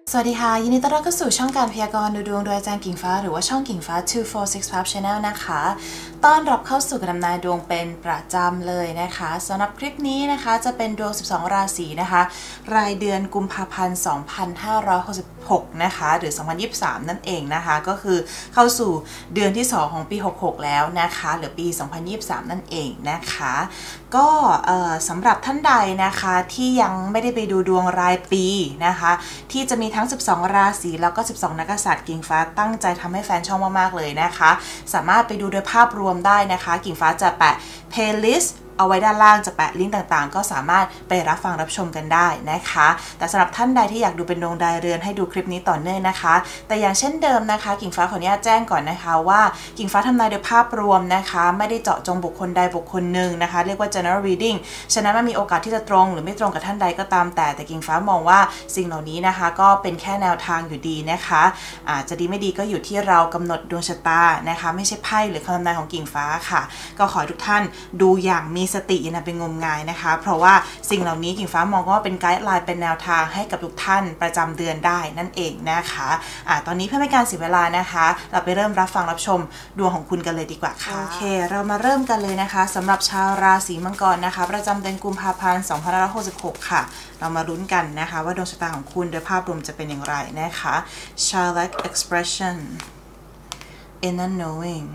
สวัสดีค่ะยินดีต้อนรับเข้าสู่ช่องการพยากรณ์ดูดวงโดยอาจารย์กิ่งฟ้าหรือว่าช่องกิ่งฟ้า2465 Channel นะคะต้อนรับเข้าสู่การทำนายดวงเป็นประจำเลยนะคะสำหรับคลิปนี้นะคะจะเป็นดวง12ราศีนะคะรายเดือนกุมภาพันธ์2566นะคะหรือ2023นั่นเองนะคะก็คือเข้าสู่เดือนที่2ของปี66แล้วนะคะหรือปี2023นั่นเองนะคะก็สำหรับท่านใดนะคะที่ยังไม่ได้ไปดูดวงรายปีนะคะที่จะมีทั้ง12ราศีแล้วก็12นักกษัตริย์กิ่งฟ้าตั้งใจทำให้แฟนช่องมากๆเลยนะคะสามารถไปดูโดยภาพรวมได้นะคะกิ่งฟ้าจะแปะ playlistเอาไว้ด้านล่างจะแปะลิงก์ต่างๆก็สามารถไปรับฟังรับชมกันได้นะคะแต่สำหรับท่านใดที่อยากดูเป็นดวงรายเดือนให้ดูคลิปนี้ต่อเนื่องนะคะแต่อย่างเช่นเดิมนะคะกิ่งฟ้าขออนุญาตแจ้งก่อนนะคะว่ากิ่งฟ้าทำนายโดยภาพรวมนะคะไม่ได้เจาะจงบุคคลใดบุคคลหนึ่งนะคะเรียกว่า general reading ฉะนั้นมันมีโอกาสที่จะตรงหรือไม่ตรงกับท่านใดก็ตามแต่กิ่งฟ้ามองว่าสิ่งเหล่านี้นะคะก็เป็นแค่แนวทางอยู่ดีนะคะจะดีไม่ดีก็อยู่ที่เรากำหนดดวงชะตานะคะไม่ใช่ไพ่หรือคำทำนายของกิ่งฟ้าค่ะก็ขอให้ทุกท่านดูอย่างมีสติอย่าเป็นงมงายนะคะเพราะว่าสิ่งเหล่านี้กิ่งฟ้ามองว่าเป็นไกด์ไลน์เป็นแนวทางให้กับทุกท่านประจำเดือนได้นั่นเองนะคะตอนนี้เพื่อไม่การเสียเวลานะคะเราไปเริ่มรับฟังรับชมดวงของคุณกันเลยดีกว่าค่ะโอเคเรามาเริ่มกันเลยนะคะสำหรับชาวราศีมังกรนะคะประจำเดือนกุมภาพันธ์2566ค่ะเรามาลุ้นกันนะคะว่าดวงชะตาของคุณโดยภาพรวมจะเป็นอย่างไรนะคะ Charlotte expression inner knowing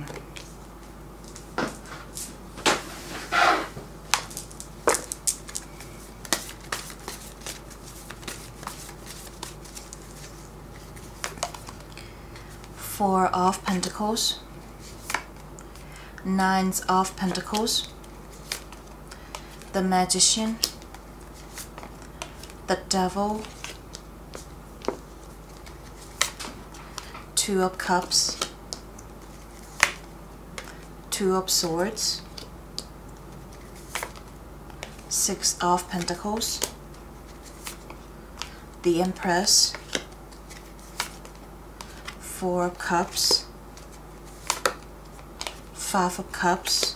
Four of Pentacles, Nines of Pentacles, the Magician, the Devil, Two of Cups, Two of Swords, Six of Pentacles, the Empress, Four of Cups, Five of Cups,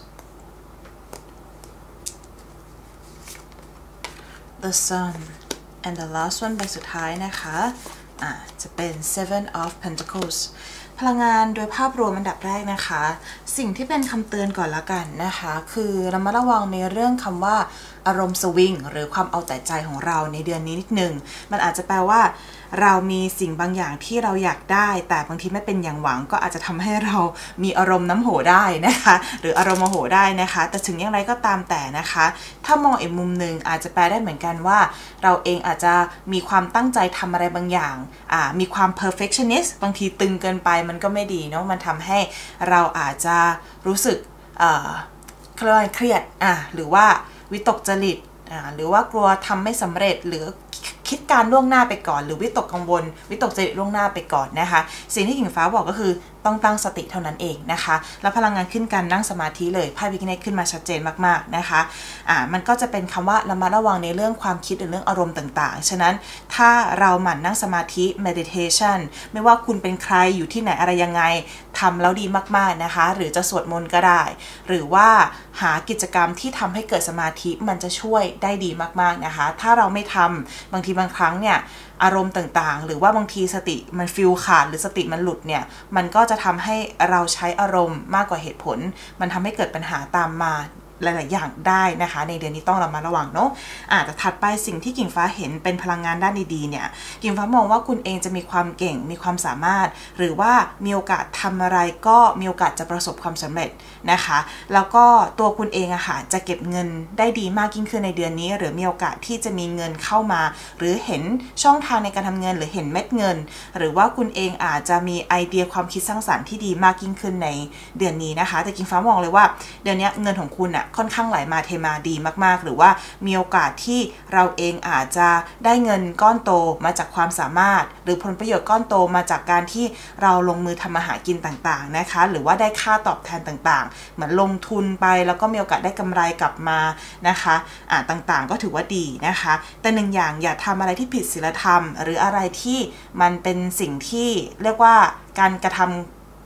the Sun, and the last one ใบสุดท้ายนะคะจะเป็น Seven of Pentacles พลังงานโดยภาพรวมอันดับแรกนะคะสิ่งที่เป็นคำเตือนก่อนละกันนะคะคือระมัดระวังในเรื่องคำว่าอารมณ์สวิงหรือความเอาแต่ใจของเราในเดือนนี้นิดนึงมันอาจจะแปลว่าเรามีสิ่งบางอย่างที่เราอยากได้แต่บางทีไม่เป็นอย่างหวังก็อาจจะทำให้เรามีอารมณ์น้ำโหได้นะคะหรืออารมณ์โมโหได้นะคะแต่ถึงอย่างไรก็ตามแต่นะคะถ้ามองอีกมุมหนึ่งอาจจะแปลได้เหมือนกันว่าเราเองอาจจะมีความตั้งใจทำอะไรบางอย่างมีความ perfectionist บางทีตึงเกินไปมันก็ไม่ดีเนาะมันทำให้เราอาจจะรู้สึกเครียดหรือว่าวิตกจริตหรือว่ากลัวทำไม่สำเร็จหรือคิดการล่วงหน้าไปก่อนหรือวิตกกังวลวิตกจริตล่วงหน้าไปก่อนนะคะสิ่งที่กิ่งฟ้าบอกก็คือต้องตั้งสติเท่านั้นเองนะคะแล้วพลังงานขึ้นการนั่งสมาธิเลยไพ่พิฆเนศขึ้นมาชัดเจนมากๆนะคะมันก็จะเป็นคำว่าระมัดระวังในเรื่องความคิดหรือเรื่องอารมณ์ต่างๆฉะนั้นถ้าเราหมั่นนั่งสมาธิ meditation ไม่ว่าคุณเป็นใครอยู่ที่ไหนอะไรยังไงทำแล้วดีมากๆนะคะหรือจะสวดมนต์ก็ได้หรือว่าหากิจกรรมที่ทำให้เกิดสมาธิมันจะช่วยได้ดีมากๆนะคะถ้าเราไม่ทำบางทีบางครั้งเนี่ยอารมณ์ต่างๆหรือว่าบางทีสติมันฟิลขาดหรือสติมันหลุดเนี่ยมันก็จะทำให้เราใช้อารมณ์มากกว่าเหตุผลมันทำให้เกิดปัญหาตามมาหลายๆอย่างได้นะคะในเดือนนี้ต้องระมัดระวังเนาะแต่ถัดไปสิ่งที่กิ่งฟ้าเห็นเป็นพลังงานด้านดีๆเนี่ยกิ่งฟ้ามองว่าคุณเองจะมีความเก่งมีความสามารถหรือว่ามีโอกาสทำอะไรก็มีโอกาสจะประสบความสำเร็จนะคะแล้วก็ตัวคุณเองจะเก็บเงินได้ดีมากยิ่งขึ้นในเดือนนี้หรือมีโอกาสที่จะมีเงินเข้ามาหรือเห็นช่องทางในการทำเงินหรือเห็นเม็ดเงินหรือว่าคุณเองอาจจะมีไอเดียความคิดสร้างสรรค์ที่ดีมากยิ่งขึ้นในเดือนนี้นะคะแต่กิ่งฟ้ามองเลยว่าเดือนนี้เงินของคุณค่อนข้างไหลมาเทมาดีมากๆหรือว่ามีโอกาสที่เราเองอาจจะได้เงินก้อนโตมาจากความสามารถหรือผลประโยชน์ก้อนโตมาจากการที่เราลงมือทำมาหากินต่างๆนะคะหรือว่าได้ค่าตอบแทนต่างๆเหมือนลงทุนไปแล้วก็มีโอกาสได้กำไรกลับมานะคะต่างๆก็ถือว่าดีนะคะแต่หนึ่งอย่างอย่าทำอะไรที่ผิดศีลธรรมหรืออะไรที่มันเป็นสิ่งที่เรียกว่าการกระทำ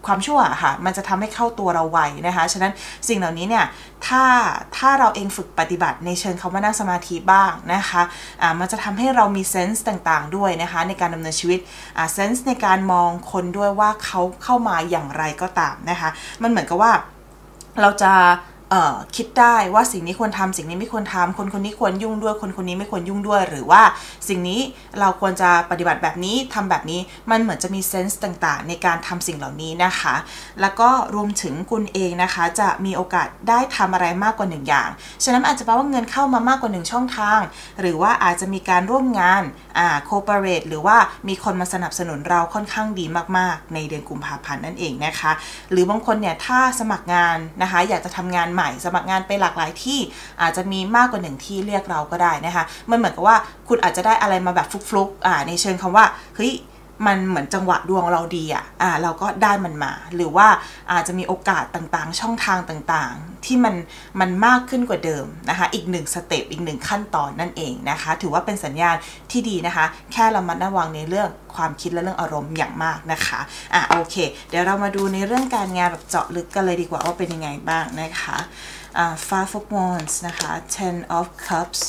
ความชั่วค่ะมันจะทำให้เข้าตัวเราไวนะคะฉะนั้นสิ่งเหล่านี้เนี่ยถ้าเราเองฝึกปฏิบัติในเชิงคำว่านั่งสมาธิบ้างนะคะมันจะทำให้เรามีเซนส์ต่างๆด้วยนะคะในการดำเนินชีวิตเซนส์ในการมองคนด้วยว่าเขาเข้ามาอย่างไรก็ตามนะคะมันเหมือนกับว่าเราจะคิดได้ว่าสิ่งนี้ควรทำสิ่งนี้ไม่ควรทำคนนี้ควรยุ่งด้วยคนนี้ไม่ควรยุ่งด้วยหรือว่าสิ่งนี้เราควรจะปฏิบัติแบบนี้ทำแบบนี้มันเหมือนจะมีเซนส์ต่างๆในการทำสิ่งเหล่านี้นะคะแล้วก็รวมถึงคุณเองนะคะจะมีโอกาสได้ทำอะไรมากกว่า1อย่างฉะนั้นอาจจะแปลว่าเงินเข้ามามากกว่า1ช่องทางหรือว่าอาจจะมีการร่วมงานcooperate หรือว่ามีคนมาสนับสนุนเราค่อนข้างดีมากๆในเดือนกุมภาพันธ์นั่นเองนะคะหรือบางคนเนี่ยถ้าสมัครงานนะคะอยากจะทำงานใหม่สมัครงานไปหลากหลายที่อาจจะมีมากกว่า1ที่เรียกเราก็ได้นะคะมันเหมือนกับว่าคุณอาจจะได้อะไรมาแบบฟลุกๆในเชิงคำว่าเฮ้ยมันเหมือนจังหวะดวงเราดีเราก็ได้มันมาหรือว่าอาจจะมีโอกาสต่างๆช่องทางต่างๆที่มันมากขึ้นกว่าเดิมนะคะอีก1สเต็ปอีก1ขั้นตอนนั่นเองนะคะถือว่าเป็นสัญญาณที่ดีนะคะแค่ระมัดระวังในเรื่องความคิดและเรื่องอารมณ์อย่างมากนะคะโอเคเดี๋ยวเรามาดูในเรื่องการงานแบบเจาะลึกกันเลยดีกว่าว่าเป็นยังไงบ้างนะคะFive of Wands นะคะ Ten of Cups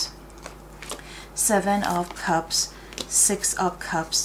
Seven of Cups Six of Cups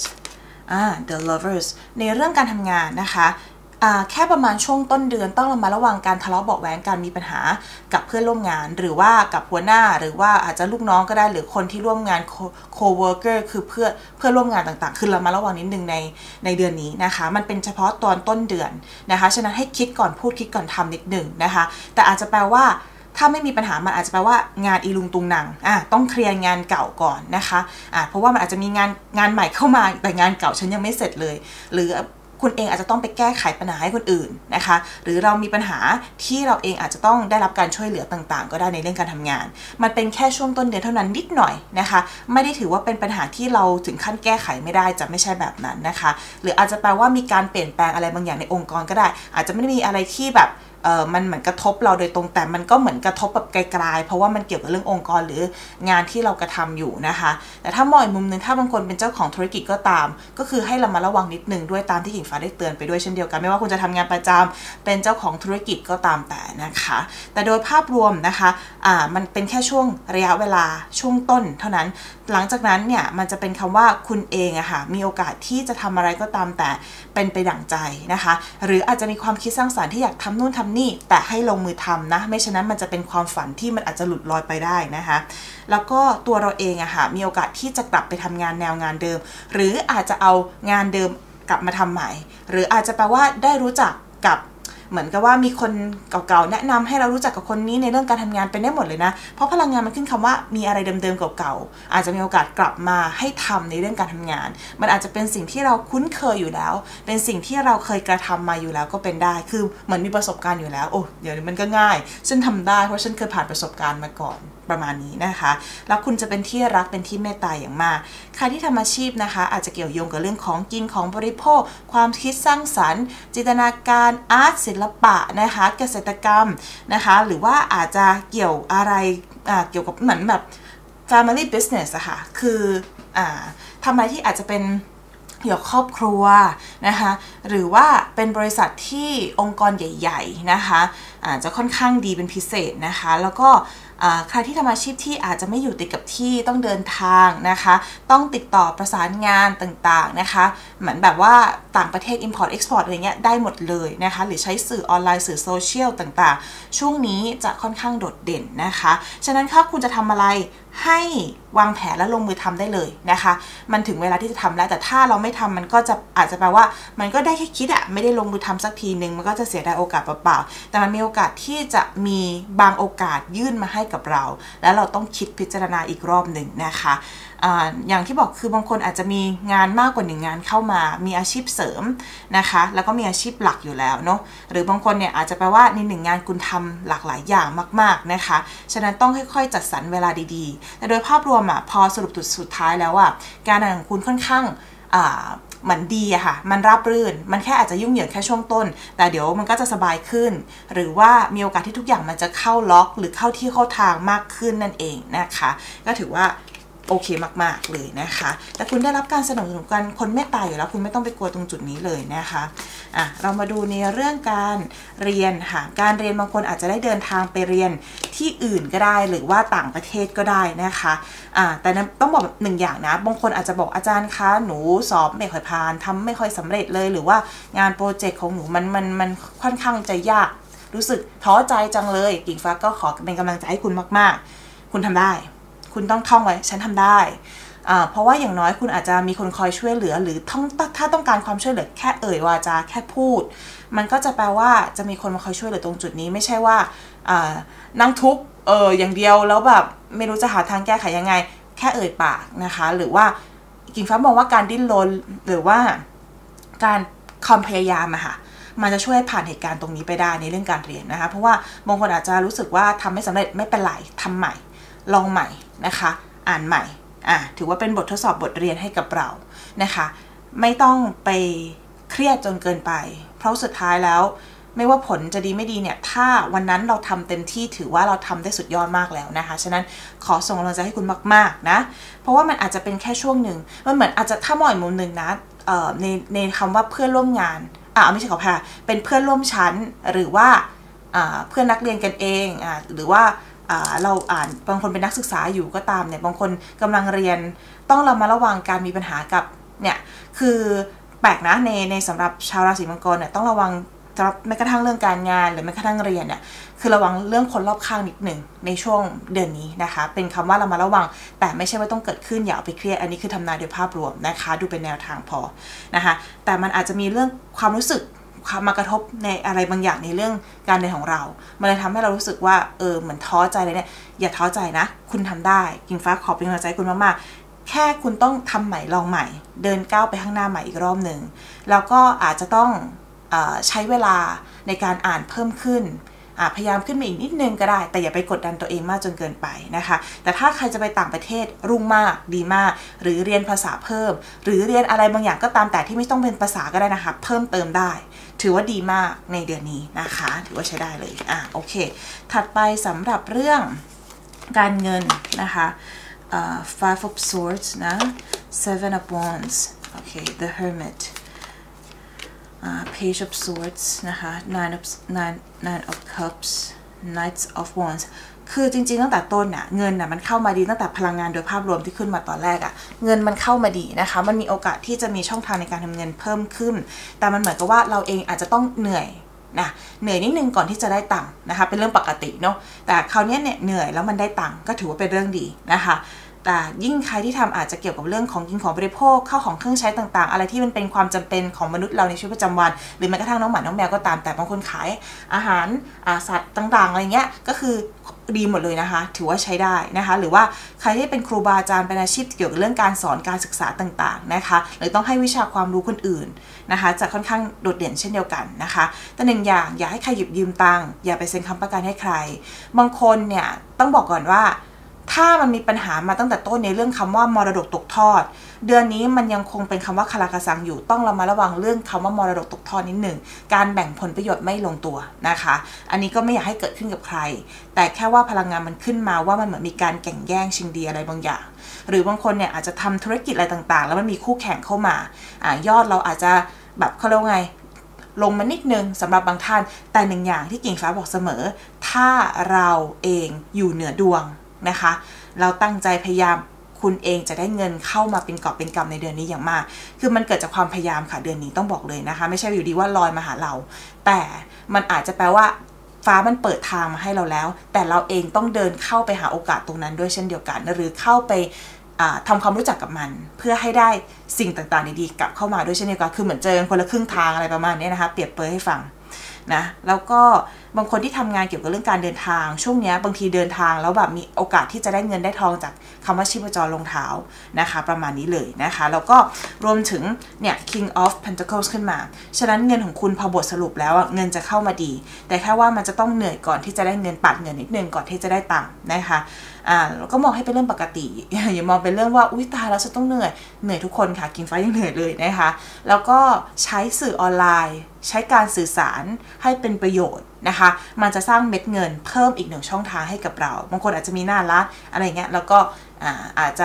The Lovers ในเรื่องการทำงานนะคะแค่ประมาณช่วงต้นเดือนต้องระมัดระวังการทะเลาะเบาะแว้งการมีปัญหากับเพื่อนร่วมงานหรือว่ากับหัวหน้าหรือว่าอาจจะลูกน้องก็ได้หรือคนที่ร่วมงาน co-worker คือเพื่อนร่วมงานต่างๆคือระมัดระวังนิดนึงในเดือนนี้นะคะมันเป็นเฉพาะตอนต้นเดือนนะคะฉะนั้นให้คิดก่อนพูดคิดก่อนทำนิดหนึ่งนะคะแต่อาจจะแปลว่าถ้าไม่มีปัญหามันอาจจะแปลว่างานอีลุงตุงนังต้องเคลียร์งานเก่าก่อนนะคะเพราะว่ามันอาจจะมีงานใหม่เข้ามาแต่งานเก่าฉันยังไม่เสร็จเลยหรือคุณเองอาจจะต้องไปแก้ไขปัญหาให้คนอื่นนะคะหรือเรามีปัญหาที่เราเองอาจจะต้องได้รับการช่วยเหลือต่างๆก็ได้ในเรื่องการทำงานมันเป็นแค่ช่วงต้นเดือนเท่านั้นนิดหน่อยนะคะไม่ได้ถือว่าเป็นปัญหาที่เราถึงขั้นแก้ไขไม่ได้จะไม่ใช่แบบนั้นนะคะหรืออาจจะแปลว่ามีการเปลี่ยนแปลงอะไรบางอย่างในองค์กรก็ได้อาจจะไม่ได้มีอะไรที่แบบมันเหมือนกระทบเราโดยตรงแต่มันก็เหมือนกระทบแบบไกลๆเพราะว่ามันเกี่ยวกับเรื่ององค์กรหรืองานที่เรากระทำอยู่นะคะแต่ถ้ามองอีกมุมนึงถ้าบางคนเป็นเจ้าของธุรกิจก็ตามก็คือให้เรามาระวังนิดนึงด้วยตามที่หญิงฟ้าได้เตือนไปด้วยเช่นเดียวกันไม่ว่าคุณจะทำงานประจำเป็นเจ้าของธุรกิจก็ตามแต่นะคะแต่โดยภาพรวมนะคะมันเป็นแค่ช่วงระยะเวลาช่วงต้นเท่านั้นหลังจากนั้นเนี่ยมันจะเป็นคำว่าคุณเองมีโอกาสที่จะทำอะไรก็ตามแต่เป็นไปดั่งใจนะคะหรืออาจจะมีความคิดสร้างสรรค์ที่อยากทำนู่นทำนี่แต่ให้ลงมือทำนะไม่ฉะนั้นมันจะเป็นความฝันที่มันอาจจะหลุดลอยไปได้นะคะแล้วก็ตัวเราเองมีโอกาสที่จะกลับไปทำงานแนวงานเดิมหรืออาจจะเอางานเดิมกลับมาทำใหม่หรืออาจจะแปลว่าได้รู้จักกับเหมือนกับว่ามีคนเก่าๆแนะนำให้เรารู้จักกับคนนี้ในเรื่องการทำงานเป็นได้หมดเลยนะเพราะพลังงานมันขึ้นคำว่ามีอะไรเดิมๆเก่าๆอาจจะมีโอกาสกลับมาให้ทำในเรื่องการทำงานมันอาจจะเป็นสิ่งที่เราคุ้นเคยอยู่แล้วเป็นสิ่งที่เราเคยกระทำมาอยู่แล้วก็เป็นได้คือเหมือนมีประสบการณ์อยู่แล้วโอ้เดี๋ยวมันก็ง่ายฉันทำได้เพราะฉันเคยผ่านประสบการณ์มาก่อนประมาณนี้นะคะแล้วคุณจะเป็นที่รักเป็นที่เมตตาอย่างมากใครที่ทำอาชีพนะคะอาจจะเกี่ยวโยงกับเรื่องของกินของบริโภคความคิดสร้างสรรค์จินตนาการอาร์ตศิลปะนะคะเกษตรกรรมนะคะหรือว่าอาจจะเกี่ยวอะไรเกี่ยวกับเหมือนแบบ family business อะค่ะคือทำอะไรที่อาจจะเป็นเกี่ยวกับครอบครัวนะคะหรือว่าเป็นบริษัทที่องค์กรใหญ่ๆนะคะอาจจะค่อนข้างดีเป็นพิเศษนะคะแล้วก็ใครที่ทำอาชีพที่อาจจะไม่อยู่ติดกับที่ต้องเดินทางนะคะต้องติดต่อประสานงานต่างๆนะคะเหมือนแบบว่าต่างประเทศ import export อะไรเงี้ยได้หมดเลยนะคะหรือใช้สื่อออนไลน์สื่อโซเชียลต่างๆช่วงนี้จะค่อนข้างโดดเด่นนะคะฉะนั้นถ้าคุณจะทำอะไรให้วางแผนและลงมือทำได้เลยนะคะมันถึงเวลาที่จะทำแล้วแต่ถ้าเราไม่ทำมันก็จะอาจจะแปลว่ามันก็ได้แค่คิดไม่ได้ลงมือทำสักทีนึงมันก็จะเสียดายโอกาสเปล่าๆแต่มันมีโอกาสที่จะมีบางโอกาสยื่นมาให้กับเราแล้วเราต้องคิดพิจารณาอีกรอบหนึ่งนะคะอย่างที่บอกคือบางคนอาจจะมีงานมากกว่า1งานเข้ามามีอาชีพเสริมนะคะแล้วก็มีอาชีพหลักอยู่แล้วเนาะหรือบางคนเนี่ยอาจจะแปลว่าใน1งานคุณทำหลากหลายอย่างมากๆนะคะฉะนั้นต้องค่อยๆจัดสรรเวลาดีๆแต่โดยภาพรวมพอสรุปสุดท้ายแล้วการงานของคุณค่อนข้างเหมือนดีอะค่ะมันราบรื่นมันแค่อาจจะยุ่งเหยิงแค่ช่วงต้นแต่เดี๋ยวมันก็จะสบายขึ้นหรือว่ามีโอกาสที่ทุกอย่างมันจะเข้าล็อกหรือเข้าที่เข้าทางมากขึ้นนั่นเองนะคะก็ถือว่าโอเคมากๆเลยนะคะแต่คุณได้รับการสนับสนุนกันคนเมตตาอยู่แล้วคุณไม่ต้องไปกลัวตรงจุดนี้เลยนะคะเรามาดูในเรื่องการเรียนค่ะการเรียนบางคนอาจจะได้เดินทางไปเรียนที่อื่นก็ได้หรือว่าต่างประเทศก็ได้นะคะแต่ต้องบอกหนึ่งอย่างนะบางคนอาจจะบอกอาจารย์คะหนูสอบไม่ค่อยผ่านทำไม่ค่อยสำเร็จเลยหรือว่างานโปรเจกต์ของหนูมันค่อนข้างจะยากรู้สึกท้อใจจังเลยกิ่งฟ้าก็ขอเป็นกำลังใจให้คุณมากๆคุณทำได้คุณต้องท่องไว้ฉันทำได้เพราะว่าอย่างน้อยคุณอาจจะมีคนคอยช่วยเหลือหรือถ้าต้องการความช่วยเหลือแค่เอ่ยวาจาแค่พูดมันก็จะแปลว่าจะมีคนมาคอยช่วยเหลือตรงจุดนี้ไม่ใช่ว่านั่งทุกข์อย่างเดียวแล้วแบบไม่รู้จะหาทางแก้ไขยังไงแค่เอ่ยปากนะคะหรือว่ากิ่งฟ้ามองว่าการดิ้นรนหรือว่าการความพยายามอะค่ะมันจะช่วยผ่านเหตุการณ์ตรงนี้ไปได้ในเรื่องการเรียนนะคะเพราะว่าบางคนอาจจะรู้สึกว่าทำไม่สำเร็จไม่เป็นไรทำใหม่ลองใหม่นะคะอ่านใหม่ถือว่าเป็นบททดสอบบทเรียนให้กับเรานะคะไม่ต้องไปเครียดจนเกินไปเพราะสุดท้ายแล้วไม่ว่าผลจะดีไม่ดีเนี่ยถ้าวันนั้นเราทำเต็มที่ถือว่าเราทำได้สุดยอดมากแล้วนะคะฉะนั้นขอส่งกำลังใจให้คุณมากๆนะเพราะว่ามันอาจจะเป็นแค่ช่วงหนึ่งมันเหมือนอาจจะถ้ามองอีกมุมหนึ่งนะในคำว่าเพื่อนร่วมงานไม่ใช่ขอพาเป็นเพื่อนร่วมชั้นหรือว่าเพื่อนนักเรียนกันเองหรือว่าเราบางคนเป็นนักศึกษาอยู่ก็ตามเนี่ยบางคนกำลังเรียนต้องเรามาระวังการมีปัญหากับเนี่ยคือแปลกนะในสำหรับชาวราศีมังกรเนี่ยต้องระวังสำหรับแม้กระทั่งเรื่องการงานหรือแม้กระทั่งเรียนเนี่ยคือระวังเรื่องคนรอบข้างนิดหนึ่งในช่วงเดือนนี้นะคะเป็นคำว่าเรามาระวังแต่ไม่ใช่ว่าต้องเกิดขึ้นอย่าเอาไปเครียดอันนี้คือทำนายโดยภาพรวมนะคะดูเป็นแนวทางพอนะคะแต่มันอาจจะมีเรื่องความรู้สึกความมากระทบในอะไรบางอย่างในเรื่องการเรียนของเรามันเลยทำให้เรารู้สึกว่าเหมือนท้อใจเลยเนี่ยอย่าท้อใจนะคุณทำได้กิ่งฟ้าขอเป็นกำลังใจคุณมากๆแค่คุณต้องทำใหม่ลองใหม่เดินก้าวไปข้างหน้าใหม่อีกรอบหนึ่งแล้วก็อาจจะต้องใช้เวลาในการอ่านเพิ่มขึ้นพยายามขึ้นมาอีกนิดนึงก็ได้แต่อย่าไปกดดันตัวเองมากจนเกินไปนะคะแต่ถ้าใครจะไปต่างประเทศรุ่งมากดีมากหรือเรียนภาษาเพิ่มหรือเรียนอะไรบางอย่างก็ตามแต่ที่ไม่ต้องเป็นภาษาก็ได้นะคะเพิ่มเติมได้ถือว่าดีมากในเดือนนี้นะคะถือว่าใช้ได้เลยโอเคถัดไปสำหรับเรื่องการเงินนะคะFive of Swords นะ Seven of Wands โอเค The Hermit Page of Swords นะคะ Nine of Cups Knights of Wands คือจริงๆตั้งแต่ต้นน่ะเงินน่ะมันเข้ามาดีตั้งแต่พลังงานโดยภาพรวมที่ขึ้นมาตอนแรกเงินมันเข้ามาดีนะคะมันมีโอกาสที่จะมีช่องทางในการทำเงินเพิ่มขึ้นแต่มันเหมือนกับว่าเราเองอาจจะต้องเหนื่อยนิดนึงก่อนที่จะได้ตังค์นะคะเป็นเรื่องปกติเนาะแต่คราวนี้เนี่ยเหนื่อยแล้วมันได้ตังค์ก็ถือว่าเป็นเรื่องดีนะคะแต่ยิ่งใครที่ทำอาจจะเกี่ยวกับเรื่องของกินของบริโภคเข้าของเครื่องใช้ต่างๆอะไรที่มันเป็นความจำเป็นของมนุษย์เราในชีวิตประจำวันหรือแม้กระทั่งน้องหมาน้องแมวก็ตามแต่บางคนขายอาหารสัตว์ต่างๆอะไรเงี้ยก็คือดีหมดเลยนะคะถือว่าใช้ได้นะคะหรือว่าใครที่เป็นครูบาอาจารย์เป็นอาชีพเกี่ยวกับเรื่องการสอนการศึกษาต่างๆนะคะหรือต้องให้วิชาความรู้คนอื่นนะคะจะค่อนข้างโดดเด่นเช่นเดียวกันนะคะแต่หนึ่งอย่างอย่าให้ใครหยิบยืมตังค์อย่าไปเซ็นค้ำประกันให้ใครบางคนเนี่ยต้องบอกก่อนว่าถ้ามันมีปัญหามาตั้งแต่ต้นในเรื่องคำว่ามรดกตกทอดเดือนนี้มันยังคงเป็นคำว่าคาราคาซังอยู่ต้องระมัดระวังเรื่องคำว่ามรดกตกทอดนิดหนึ่งการแบ่งผลประโยชน์ไม่ลงตัวนะคะอันนี้ก็ไม่อยากให้เกิดขึ้นกับใครแต่แค่ว่าพลังงานมันขึ้นมาว่ามันเหมือนมีการแข่งแย่งชิงดีอะไรบางอย่างหรือบางคนเนี่ยอาจจะทำธุรกิจอะไรต่างๆแล้วมันมีคู่แข่งเข้ามายอดเราอาจจะแบบเขาเรียกว่าไงลงมานิดนึงสำหรับบางท่านแต่หนึ่งอย่างที่กิ่งฟ้าบอกเสมอถ้าเราเองอยู่เหนือดวงนะคะเราตั้งใจพยายามคุณเองจะได้เงินเข้ามาเป็นกอบเป็นกำในเดือนนี้อย่างมากคือมันเกิดจากความพยายามค่ะเดือนนี้ต้องบอกเลยนะคะไม่ใช่อยู่ดีว่าลอยมาหาเราแต่มันอาจจะแปลว่าฟ้ามันเปิดทางมาให้เราแล้วแต่เราเองต้องเดินเข้าไปหาโอกาสตรงนั้นด้วยเช่นเดียวกันหรือเข้าไปทำความรู้จักกับมันเพื่อให้ได้สิ่งต่างๆดีๆกลับเข้ามาด้วยเช่นเดียวกันคือเหมือนเจอกันคนละครึ่งทางอะไรประมาณนี้นะคะเปรียบเปรยให้ฟังนะแล้วก็บางคนที่ทำงานเกี่ยวกับเรื่องการเดินทางช่วงนี้บางทีเดินทางแล้วแบบมีโอกาสที่จะได้เงินได้ทองจากคำว่าชีพจรลงเท้านะคะประมาณนี้เลยนะคะแล้วก็รวมถึงเนี่ย King of Pentacles ขึ้นมาฉะนั้นเงินของคุณพอบทสรุปแล้วเงินจะเข้ามาดีแต่แค่ว่ามันจะต้องเหนื่อยก่อนที่จะได้เงินปัดเงินนิดนึงก่อนที่จะได้ตังค์นะคะแล้วก็มองให้เป็นเรื่องปกติอย่ามองเป็นเรื่องว่าอุ้ยตายแล้วจะต้องเหนื่อยทุกคนค่ะกินไฟยังเหนื่อยเลยนะคะแล้วก็ใช้สื่อออนไลน์ใช้การสื่อสารให้เป็นประโยชน์นะคะมันจะสร้างเม็ดเงินเพิ่มอีกหนึ่งช่องทางให้กับเราบางคนอาจจะมีหน้าร้านอะไรเงี้ยแล้วก็อาจจะ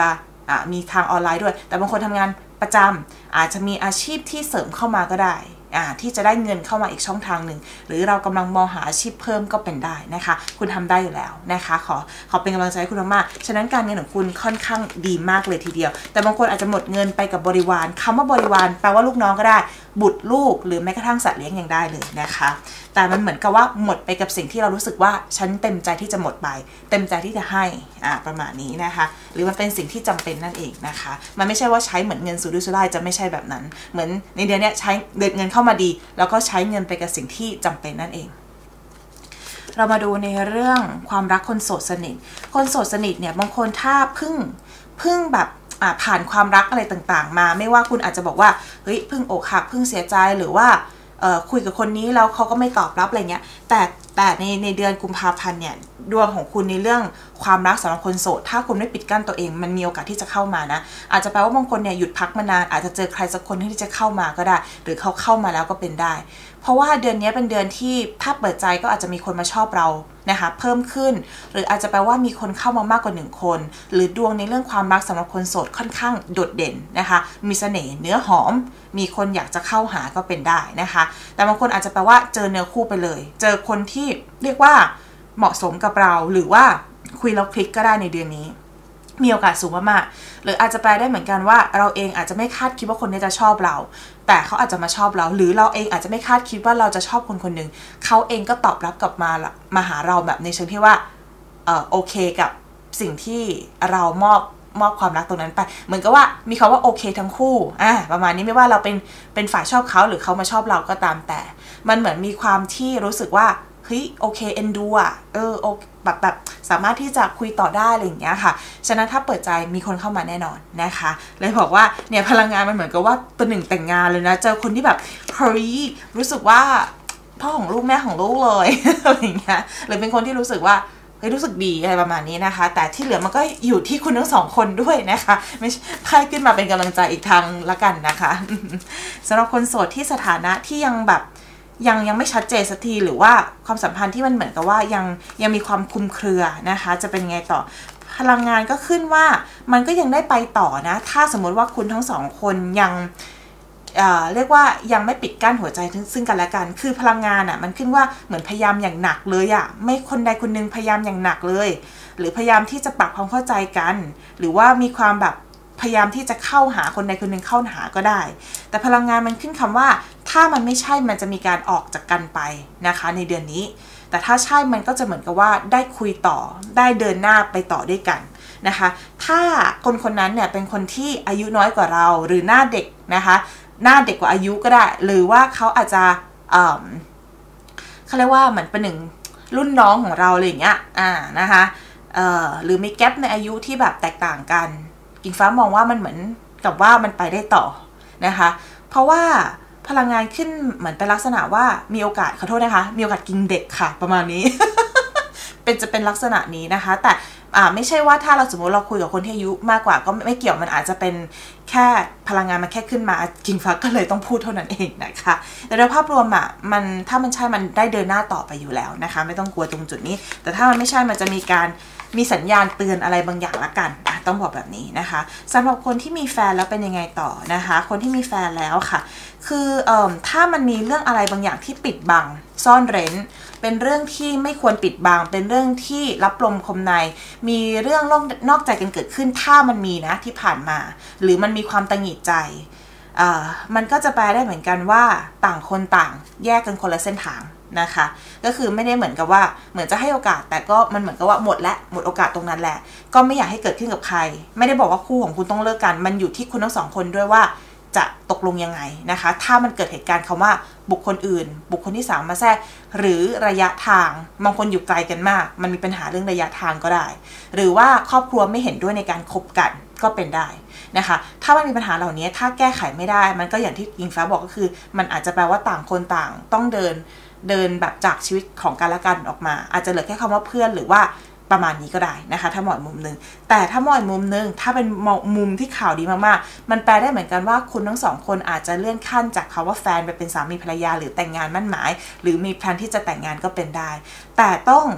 มีทางออนไลน์ด้วยแต่บางคนทำงานประจำอาจจะมีอาชีพที่เสริมเข้ามาก็ได้ที่จะได้เงินเข้ามาอีกช่องทางหนึ่งหรือเรากำลังมองหาอาชีพเพิ่มก็เป็นได้นะคะคุณทำได้อยู่แล้วนะคะขอเป็นกำลังใจให้คุณมากๆฉะนั้นการเงินของคุณค่อนข้างดีมากเลยทีเดียวแต่บางคนอาจจะหมดเงินไปกับบริวารคำว่าบริวารแปลว่าลูกน้องก็ได้บุตรลูกหรือแม้กระทั่งสัตว์เลี้ยงยังได้เลยนะคะแต่มันเหมือนกับว่าหมดไปกับสิ่งที่เรารู้สึกว่าฉันเต็มใจที่จะหมดไปเต็มใจที่จะให้ประมาณนี้นะคะหรือมันเป็นสิ่งที่จำเป็นนั่นเองนะคะมันไม่ใช่ว่าใช้เหมือนเงินสุรุ่ยสุร่ายจะไม่ใช่แบบนั้นเหมือนในเดือนนี้ใช้เงินเข้ามาดีแล้วก็ใช้เงินไปกับสิ่งที่จำเป็นนั่นเองเรามาดูในเรื่องความรักคนโสดสนิทคนโสดสนิทเนี่ยบางคนถ้าเพิ่งแบบผ่านความรักอะไรต่างๆมาไม่ว่าคุณอาจจะบอกว่าเฮ้ยเพิ่งอกหักเพิ่งเสียใจหรือว่าคุยกับคนนี้แล้วเขาก็ไม่ตอบรับอะไรเงี้ยแต่ในเดือนกุมภาพันธ์เนี่ยดวงของคุณในเรื่องความรักสำหรับคนโสดถ้าคุณไม่ปิดกั้นตัวเองมันมีโอกาสที่จะเข้ามานะอาจจะแปลว่าบางคนเนี่ยหยุดพักมานานอาจจะเจอใครสักคนที่จะเข้ามาก็ได้หรือเขาเข้ามาแล้วก็เป็นได้เพราะว่าเดือนนี้เป็นเดือนที่ถ้าเปิดใจก็อาจจะมีคนมาชอบเรานะคะเพิ่มขึ้นหรืออาจจะแปลว่ามีคนเข้ามามากกว่า1คนหรือดวงในเรื่องความรักสำหรับคนโสดค่อนข้างโดดเด่นนะคะมีเสน่ห์เนื้อหอมมีคนอยากจะเข้าหาก็เป็นได้นะคะแต่บางคนอาจจะแปลว่าเจอเนื้อคู่ไปเลยเจอคนที่เรียกว่าเหมาะสมกับเราหรือว่าคุยแล้วคลิกก็ได้ในเดือนนี้มีโอกาสสูงมากๆหรืออาจจะแปลได้เหมือนกันว่าเราเองอาจจะไม่คาดคิดว่าคนนี้จะชอบเราแต่เขาอาจจะมาชอบเราหรือเราเองอาจจะไม่คาดคิดว่าเราจะชอบคนคนหนึ่งเขาเองก็ตอบรับกลับมาหาเราแบบในเชิงที่ว่าโอเคกับสิ่งที่เรามอบความรักตรงนั้นไปเหมือนกับว่ามีคำว่าโอเคทั้งคู่ประมาณนี้ไม่ว่าเราเป็นฝ่ายชอบเขาหรือเขามาชอบเราก็ตามแต่มันเหมือนมีความที่รู้สึกว่าเฮ้ยโอเคเอ็นดูแบบสามารถที่จะคุยต่อได้อะไรอย่างเงี้ยค่ะฉะนั้นถ้าเปิดใจมีคนเข้ามาแน่นอนนะคะเลยบอกว่าเนี่ยพลังงานมันเหมือนกับว่าตัวหนึ่งแต่งงานเลยนะเจอคนที่แบบเฮ้ยรู้สึกว่าพ่อของลูกแม่ของลูกเลยอะไรอย่างเงี้ยหรือเป็นคนที่รู้สึกว่ารู้สึกดีอะไรประมาณนี้นะคะแต่ที่เหลือมันก็อยู่ที่คุณทั้งสองคนด้วยนะคะไม่ไพ่ขึ้นมาเป็นกำลังใจอีกทางละกันนะคะสำหรับคนโสดที่สถานะที่ยังแบบยังไม่ชัดเจนสักทีหรือว่าความสัมพันธ์ที่มันเหมือนกับว่ายังมีความคลุมเครือนะคะจะเป็นไงต่อพลังงานก็ขึ้นว่ามันก็ยังได้ไปต่อนะถ้าสมมติว่าคุณทั้งสองคนยังเรียกว่ายังไม่ปิดกั้นหัวใจซึ่งกันและกันคือพลังงานมันขึ้นว่าเหมือนพยายามอย่างหนักเลยไม่คนใดคนหนึ่งพยายามอย่างหนักเลยหรือพยายามที่จะปรับความเข้าใจกันหรือว่ามีความแบบพยายามที่จะเข้าหาคนใดคนหนึ่งเข้าหาก็ได้แต่พลังงานมันขึ้นคำว่าถ้ามันไม่ใช่มันจะมีการออกจากกันไปนะคะในเดือนนี้แต่ถ้าใช่มันก็จะเหมือนกับว่าได้คุยต่อได้เดินหน้าไปต่อด้วยกันนะคะถ้าคนนั้นเนี่ยเป็นคนที่อายุน้อยกว่าเราหรือหน้าเด็กนะคะหน้าเด็กกว่าอายุก็ได้หรือว่าเขาอาจจะเขาเรียกว่าเหมือนเป็นหนึ่งรุ่นน้องของเราอะไรอย่างเงี้ยนะคะหรือมีแกปในอายุที่แบบแตกต่างกันกิ่งฟ้ามองว่ามันเหมือนกับว่ามันไปได้ต่อนะคะเพราะว่าพลังงานขึ้นเหมือนเป็นลักษณะว่ามีโอกาสขอโทษนะคะมีโอกาสกินเด็กค่ะประมาณนี้ จะเป็นลักษณะนี้นะคะแต่ไม่ใช่ว่าถ้าเราสมมติเราคุยกับคนที่อายุมากกว่าก็ไม่เกี่ยวมันอาจจะเป็นแค่พลังงานมันแค่ขึ้นมากิ่งฟ้าก็เลยต้องพูดเท่านั้นเองนะคะแต่โดยภาพรวมมันถ้ามันใช่มันได้เดินหน้าต่อไปอยู่แล้วนะคะไม่ต้องกลัวตรงจุดนี้แต่ถ้ามันไม่ใช่มันจะมีสัญญาณเตือนอะไรบางอย่างละกันต้องบอกแบบนี้นะคะสำหรับคนที่มีแฟนแล้วเป็นยังไงต่อนะคะคนที่มีแฟนแล้วค่ะคือถ้ามันมีเรื่องอะไรบางอย่างที่ปิดบังซ่อนเร้นเป็นเรื่องที่ไม่ควรปิดบังเป็นเรื่องที่ลับลมคมในมีเรื่องนอกใจกันเกิดขึ้นถ้ามันมีนะที่ผ่านมาหรือมันมีความตังหงิดใจมันก็จะแปลได้เหมือนกันว่าต่างคนต่างแยกกันคนละเส้นทางนะคะก็คือไม่ได้เหมือนกับว่าเหมือนจะให้โอกาสแต่ก็มันเหมือนกับว่าหมดโอกาสตรงนั้นแหละก็ไม่อยากให้เกิดขึ้นกับใครไม่ได้บอกว่าคู่ของคุณต้องเลิกกันมันอยู่ที่คุณทั้งสองคนด้วยว่าจะตกลงยังไงนะคะถ้ามันเกิดเหตุการณ์คำว่าบุคคลอื่นบุคคลที่3มาแทรกหรือระยะทางบางคนอยู่ไกลกันมากมันมีปัญหาเรื่องระยะทางก็ได้หรือว่าครอบครัวไม่เห็นด้วยในการคบกันก็เป็นได้นะคะถ้ามันมีปัญหาเหล่านี้ถ้าแก้ไขไม่ได้มันก็อย่างที่อิงฟ้าบอกก็คือมันอาจจะแปลว่าต่างคนต่างต้องเดินแบบจากชีวิตของกันและกันออกมาอาจจะเหลือแค่คำว่าเพื่อนหรือว่าประมาณนี้ก็ได้นะคะถ้ามองอีกมุมนึงแต่ถ้ามองอีกมุมนึงถ้าเป็นมุมที่ข่าวดีมากๆมันแปลได้เหมือนกันว่าคุณทั้งสองคนอาจจะเลื่อนขั้นจากคำว่าแฟนไปเป็นสามีภรรยาหรือแต่งงานมั่นหมายหรือมีแพลนที่จะแต่งงานก็เป็นได้แต่ต้อง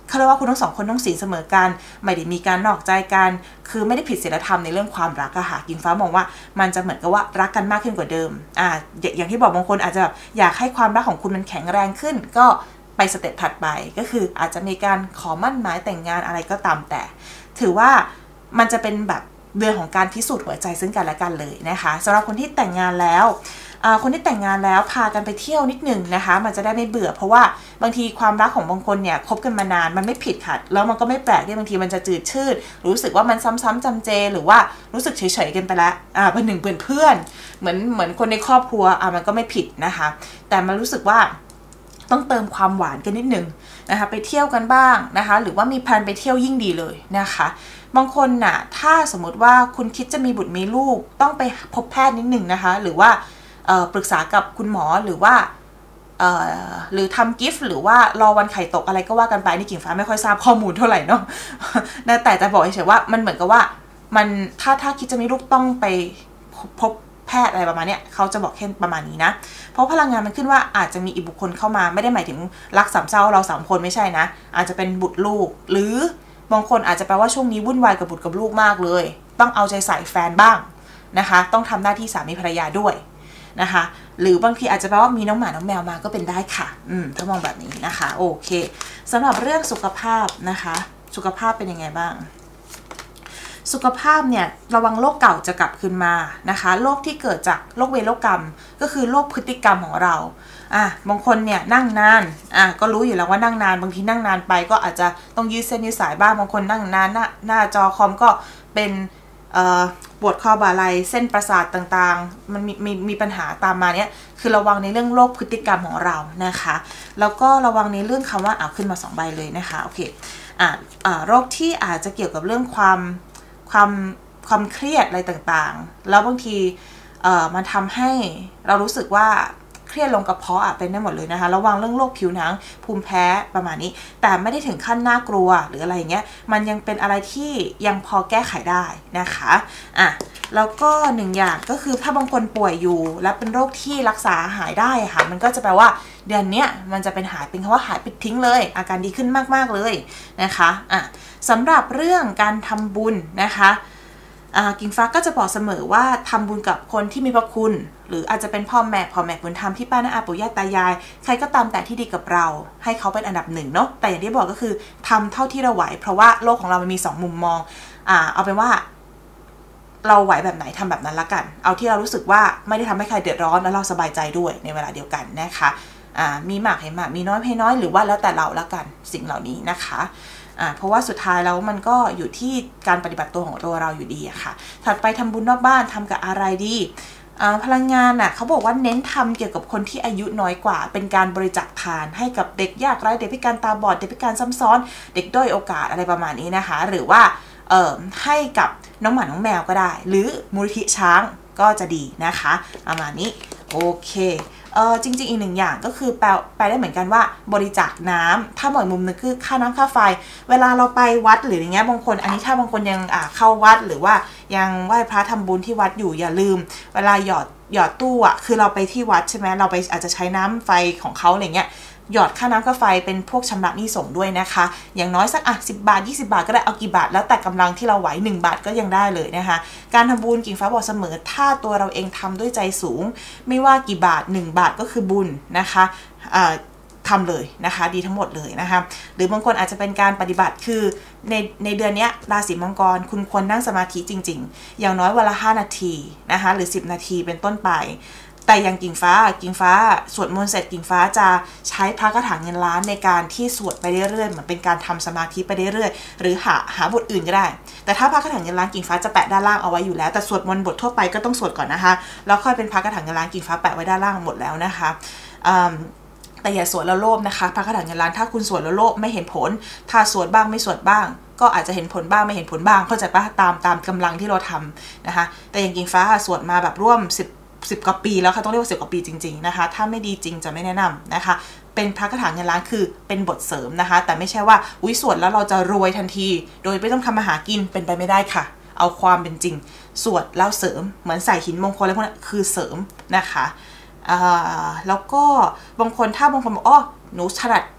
เขาเรียกว่าคุณทั้งสองคนต้องศีลเสมอกันไม่ได้มีการนอกใจกันคือไม่ได้ผิดศีลธรรมในเรื่องความรักอะค่ะกิ่งฟ้ามองว่ามันจะเหมือนกับว่ารักกันมากขึ้นกว่าเดิมอย่างที่บอกบางคนอาจจะแบบอยากให้ความรักของคุณมันแข็งแรงขึ้นก็ไปสเต็ปถัดไปก็คืออาจจะมีการขอมั่นหมายแต่งงานอะไรก็ตามแต่ถือว่ามันจะเป็นแบบเดือนของการพิสูจน์หัวใจซึ่งกันและกันเลยนะคะสำหรับคนที่แต่งงานแล้วคนที่แต่งงานแล้วพากันไปเที่ยวนิดหนึ่งนะคะมันจะได้ไม่เบื่อเพราะว่าบางทีความรักของบางคนเนี่ยคบกันมานานมันไม่ผิดค่ะแล้วมันก็ไม่แปลกที่บางทีมันจะจืดชืดรู้สึกว่ามันซ้ำๆจำเจหรือว่ารู้สึกเฉยๆกันไปแล้วเป็นหนึ่งเพื่อนเหมือนคนในครอบครัวมันก็ไม่ผิดนะคะแต่มันรู้สึกว่าต้องเติมความหวานกันนิดนึงนะคะไปเที่ยวกันบ้างนะคะหรือว่ามีแพลนไปเที่ยวยิ่งดีเลยนะคะบางคนน่ะถ้าสมมติว่าคุณคิดจะมีบุตรมีลูกต้องไปพบแพทย์นิดนึงนะคะหรือว่าปรึกษากับคุณหมอหรือว่าหรือทำกิฟต์หรือว่ารอวันไข่ตกอะไรก็ว่ากันไปนี่กิ่งฟ้าไม่ค่อยทราบข้อมูลเท่าไหร่เนาะแต่จะบอกเฉยๆว่ามันเหมือนกับว่ามันถ้าคิดจะมีลูกต้องไปพบแพทย์อะไรประมาณนี้เขาจะบอกแค่ประมาณนี้นะเพราะพลังงานมันขึ้นว่าอาจจะมีอีกบุคคลเข้ามาไม่ได้หมายถึงรักสามเศร้าเรา3 คนไม่ใช่นะอาจจะเป็นบุตรลูกหรือบางคนอาจจะแปลว่าช่วงนี้วุ่นวายกับบุตรกับลูกมากเลยต้องเอาใจใส่แฟนบ้างนะคะต้องทำหน้าที่สามีภรรยาด้วยนะคะหรือบางทีอาจจะแปลว่ามีน้องหมาน้องแมวมาก็เป็นได้ค่ะถ้ามองแบบนี้นะคะโอเคสำหรับเรื่องสุขภาพนะคะสุขภาพเป็นยังไงบ้างสุขภาพเนี่ยระวังโรคเก่าจะกลับคืนมานะคะโรคที่เกิดจากโรคเวรโรคกรรมก็คือโรคพฤติกรรมของเราบางคนเนี่ยนั่งนานก็รู้อยู่แล้วว่านั่งนานบางทีนั่งนานไปก็อาจจะต้องยืดเส้นยืดสายบ้างบางคนนั่งนานหน้าจอคอมก็เป็นปวดคอบ่าไหล่เส้นประสาทต่างๆมันมีปัญหาตามมาเนี่ยคือระวังในเรื่องโรคพฤติกรรมของเรานะคะแล้วก็ระวังในเรื่องคำว่าขึ้นมา2 ใบเลยนะคะโอเคโรคที่อาจจะเกี่ยวกับเรื่องความเครียดอะไรต่างๆแล้วบางทีมันทำให้เรารู้สึกว่าเครียดลงกระเพาะเป็นได้หมดเลยนะคะระวังเรื่องโรคผิวหนังภูมิแพ้ประมาณนี้แต่ไม่ได้ถึงขั้นน่ากลัวหรืออะไรอย่างเงี้ยมันยังเป็นอะไรที่ยังพอแก้ไขได้นะคะแล้วก็1 อย่างก็คือถ้าบางคนป่วยอยู่และเป็นโรคที่รักษาหายได้ค่ะมันก็จะแปลว่าเดือนนี้มันจะเป็นหายเป็นคำว่าหายปิดทิ้งเลยอาการดีขึ้นมากๆเลยนะคะสำหรับเรื่องการทำบุญนะคะกิ่งฟ้าก็จะบอกเสมอว่าทำบุญกับคนที่มีพระคุณหรืออาจจะเป็นพ่อแม่บุญธรรมที่ป้าน้าอาปู่ย่าตายายใครก็ตามแต่ที่ดีกับเราให้เขาเป็นอันดับ1เนาะแต่อย่างที่บอกก็คือทำเท่าที่เราไหวเพราะว่าโลกของเรามันมี2 มุมมองเอาเป็นว่าเราไหวแบบไหนทำแบบนั้นละกันเอาที่เรารู้สึกว่าไม่ได้ทำให้ใครเดือดร้อนแล้วเราสบายใจด้วยในเวลาเดียวกันนะคะมีมากให้มากมีน้อยให้น้อยหรือว่าแล้วแต่เราละกันสิ่งเหล่านี้นะคะเพราะว่าสุดท้ายแล้วมันก็อยู่ที่การปฏิบัติตัวของตัวเราอยู่ดีอะค่ะถัดไปทำบุญนอกบ้านทำกับอะไรดีพลังงานเขาบอกว่าเน้นทำเกี่ยวกับคนที่อายุน้อยกว่าเป็นการบริจาคทานให้กับเด็กยากไร้เด็กพิการตาบอดเด็กพิการซ้ำซ้อนเด็กด้อยโอกาสอะไรประมาณนี้นะคะหรือว่าให้กับน้องหมาน้องแมวก็ได้หรือมูลนิธิช้างก็จะดีนะคะประมาณนี้โอเคจริงๆอีก1 อย่างก็คือแปลได้เหมือนกันว่าบริจาคน้ำถ้ามองอีกมุมนึงคือค่าน้ำค่าไฟเวลาเราไปวัดหรืออย่างเงี้ยบางคนอันนี้ถ้าบางคนยังเข้าวัดหรือว่ายังไหว้พระทำบุญที่วัดอยู่อย่าลืมเวลาหยอดตู้คือเราไปที่วัดใช่ไหมเราไปอาจจะใช้น้ำไฟของเขาอะไรเงี้ยหยอดค่าน้ำค่าไฟเป็นพวกชำระหนี้ส่งด้วยนะคะอย่างน้อยสัก10 บาท20 บาทก็ได้เอากี่บาทแล้วแต่กำลังที่เราไหว1 บาทก็ยังได้เลยนะคะการทำบุญกิ่งฟ้าบอกเสมอถ้าตัวเราเองทำด้วยใจสูงไม่ว่ากี่บาท1 บาทก็คือบุญนะคะทำเลยนะคะดีทั้งหมดเลยนะคะหรือบางคนอาจจะเป็นการปฏิบัติคือในเดือนนี้ราศีมังกรคุณควรนั่งสมาธิจริงๆอย่างน้อยวันละ5 นาทีนะคะหรือ10 นาทีเป็นต้นไปแต่อย่างกิ่งฟ้าสวดมนต์เสร็จกิ่งฟ้าจะใช้พระคาถาเงินล้านในการที่สวดไปเรื่อยๆเหมือนเป็นการทำสมาธิไปเรื่อยๆหรือหาบทอื่นก็ได้แต่ถ้าพระคาถาเงินล้านกิ่งฟ้าจะแปะด้านล่างเอาไว้อยู่แล้วแต่สวดมนต์บททั่วไปก็ต้องสวดก่อนนะคะแล้วค่อยเป็นพระคาถาเงินล้านกิ่งฟ้าแปะไว้ด้านล่างหมดแล้วนะคะแต่อย่าสวดแล้วโลภนะคะพระคาถาเงินล้านถ้าคุณสวดแล้วโลภไม่เห็นผลถ้าสวดบ้างไม่สวดบ้างก็อาจจะเห็นผลบ้างไม่เห็นผลบ้างเข้าใจปะตามกำลังที่เราทำนะคะแต่อย่างกิ่งฟ้าสวดมาแบบร่วม10 กว่าปีแล้วค่ะต้องเรียกว่า10 กว่าปีจริงๆนะคะถ้าไม่ดีจริงจะไม่แนะนำนะคะเป็นพระคาถาเงินล้านคือเป็นบทเสริมนะคะแต่ไม่ใช่ว่าสวดแล้วเราจะรวยทันทีโดยไม่ต้องทำมาหากินเป็นไปไม่ได้ค่ะเอาความเป็นจริงสวดแล้วเสริมเหมือนใส่หินมงคลอะไรพวกนั้นคือเสริมนะคะแล้วก็บางคนบอกหนูถนัดบท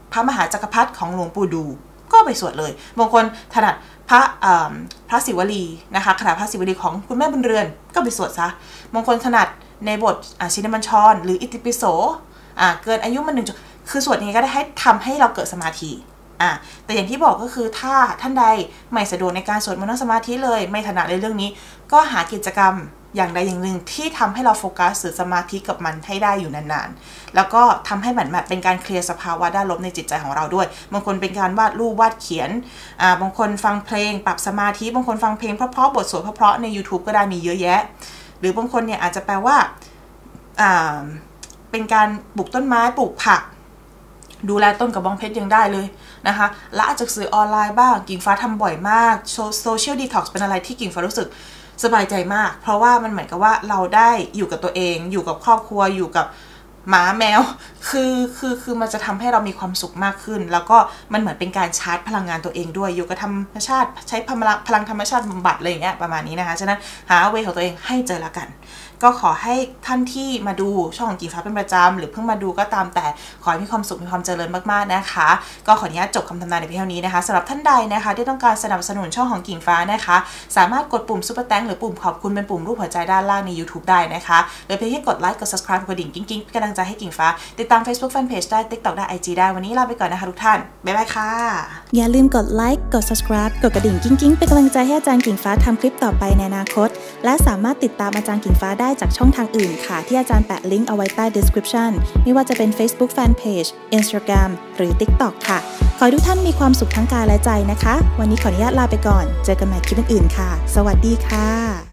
พระมหาจักรพรรดิของหลวงปู่ดูก็ไปสวดเลยบางคนถนัดพระศิวลีนะคะคาถาพระศิวลีของคุณแม่บุญเรือนก็ไปสวดซะบางคนถนัดในบทชินบัญชรหรืออิติปิโสเกินอายุมันคือสวดนี้ก็ได้ให้ทำให้เราเกิดสมาธิแต่อย่างที่บอกก็คือถ้าท่านใดไม่สะดวกในการสวดมนต์นั่งสมาธิเลยไม่ถนัดในเรื่องนี้ก็หากิจกรรมอย่างใดอย่างหนึ่งที่ทำให้เราโฟกัสหรือสมาธิกับมันให้ได้อยู่นานๆแล้วก็ทำให้มันแบบเป็นการเคลียร์สภาวะด้านลบในจิตใจของเราด้วยบางคนเป็นการวาดรูปวาดเขียนบางคนฟังเพลงปรับสมาธิบางคนฟังเพลงเพราะๆบทสวดเพราะๆใน YouTube ก็ได้มีเยอะแยะหรือบางคนเนี่ยอาจจะแปลว่าเป็นการปลูกต้นไม้ปลูกผักดูแลต้นกระบองเพชรยังได้เลยนะคะและอาจจะสื่อออนไลน์บ้างกิ่งฟ้าทำบ่อยมากโซเชียลดีท็อกซ์เป็นอะไรที่กิ่งฟ้ารู้สึกสบายใจมากเพราะว่ามันเหมือนกับว่าเราได้อยู่กับตัวเองอยู่กับครอบครัวอยู่กับหมาแมวคือมันจะทำให้เรามีความสุขมากขึ้นแล้วก็มันเหมือนเป็นการชาร์จพลังงานตัวเองด้วยอยู่กับธรรมชาติใช้พลังธรรมชาติบำบัดอะไรอย่างเงี้ยประมาณนี้นะคะฉะนั้นหาเวของตัวเองให้เจอละกันก็ขอให้ท่านที่มาดูช่องของกิ่งฟ้าเป็นประจำหรือเพิ่งมาดูก็ตามแต่ขอให้มีความสุขมีความเจริญมากๆนะคะก็ขออนุญาตจบคำทำนายในเพียงเท่านี้นะคะสำหรับท่านใดนะคะที่ต้องการสนับสนุนช่องของกิ่งฟ้านะคะสามารถกดปุ่มซุปเปอร์แตงหรือปุ่มขอบคุณเป็นปุ่มรูปหัวใจด้านล่างใน YouTube ได้นะคะโดยเพียงแค่กดไลค์กด subscribe กดดิ่งกิ๊งๆเป็นกำลังใจให้กิ่งฟ้าติดตาม Facebook Fanpage ได้ TikTok ได้ IG ได้วันนี้ลาไปก่อนนะคะทุกท่านบ๊ายบายค่ะอย่าลืมกดไลค์กด subscribe กดกระดิ่งกิ๊งๆเป็นกำลังใจให้อาจารย์กิ่งฟ้าทำคลิปต่อไปในอนาคตและสามารถติดตามอาจารย์กิ่งฟ้าได้จากช่องทางอื่นค่ะที่อาจารย์แปะลิงก์เอาไว้ใต้ description ไม่ว่าจะเป็น Facebook Fanpage Instagram หรือ TikTok ค่ะขอให้ทุกท่านมีความสุขทั้งกายและใจนะคะวันนี้ขออนุญาตลาไปก่อนเจอกันใหม่คลิปอื่นๆค่ะสวัสดีค่ะ